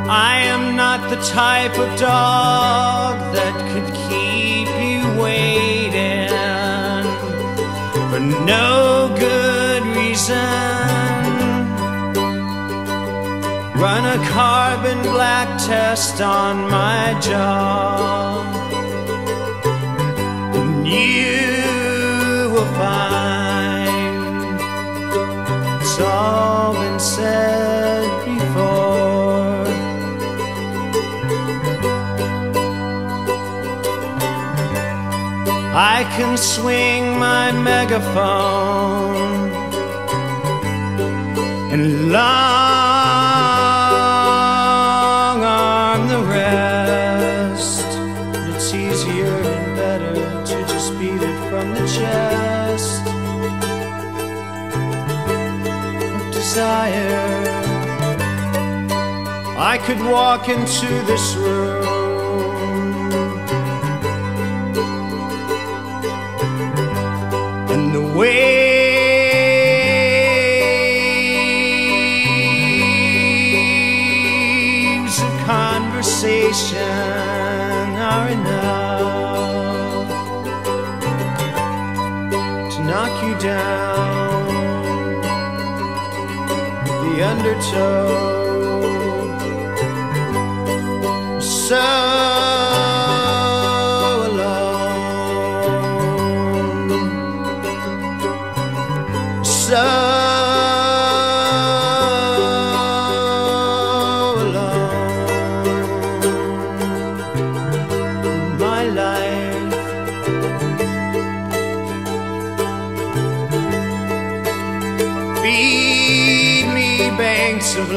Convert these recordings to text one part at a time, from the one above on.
I am not the type of dog that could keep you waiting for no good reason. Run a carbon black test on my jaw, and you will find it's all been said before. I can swing my megaphone and long arm the rest. It's easier and better to just beat it from the chest. Of desire, I could walk into this room and the waves of conversation are enough to knock you down with the undertow. So so alone, my life. Feed me banks of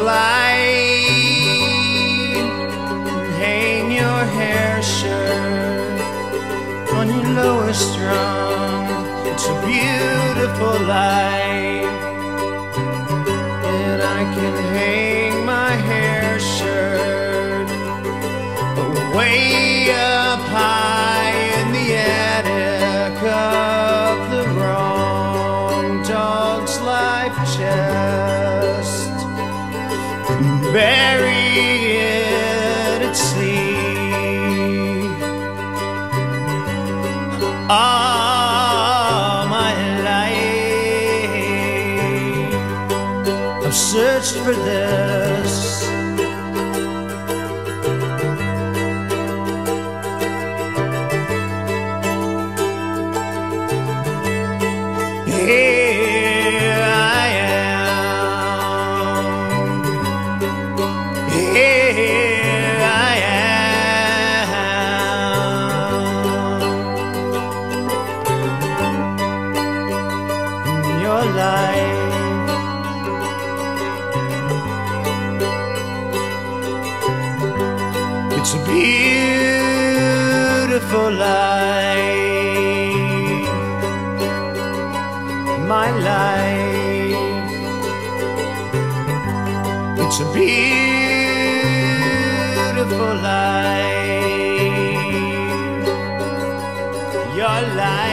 light, hang your hair shirt on your lowest rung. It's a beautiful life, and I can hang my hair shirt way up high in the attic of the wrong dog's life chest, and bury it at sea. All my life I've searched for this. Here I am. Here I am. Your life, it's a beautiful life. My life, it's a beautiful life. Your life.